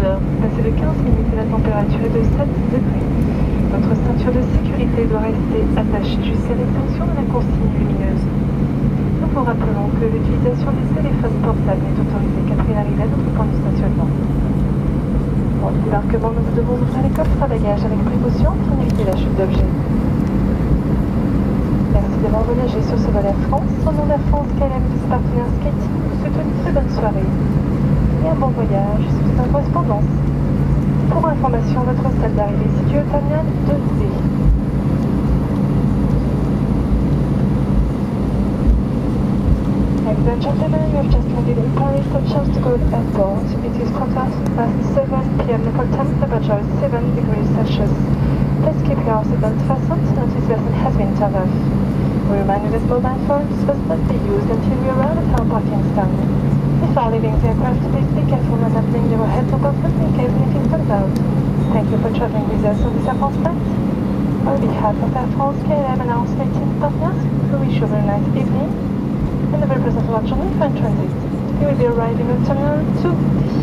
heures. Passé de 15 minutes et la température est de 7 degrés. Votre ceinture de sécurité doit rester attachée jusqu'à l'extinction de la consigne lumineuse. Nous vous rappelons que l'utilisation des téléphones portables n'est autorisée qu'après l'arrivée à notre point de stationnement. Pour le débarquement, nous devons ouvrir les coffres à bagages avec précaution pour éviter la chute d'objets. Merci d'avoir voyagé sur ce vol Air France. Au nom de la France KLM et de ses partenaires Skating, nous souhaitons une très bonne soirée et un bon voyage sous sa correspondance. Pour information, votre salle d'arrivée est située au terminal 2D. Ladies and gentlemen, you have just landed in Paris at Charles de Gaulle Airport. It is 7 p.m. local time, temperature is 7 degrees Celsius. Please keep your seatbelt fastened until this lesson has been turned off. We remind you that mobile phones must not be used until we arrive at our parking stand. Before leaving the aircraft, please be careful when opening your headphone buttons in case anything comes out. Thank you for traveling with us on this Air France flight. On behalf of Air France, KLM and our skating partners, we wish you a very nice evening and a very pleasant journey for transit. You will be arriving at Terminal 2D.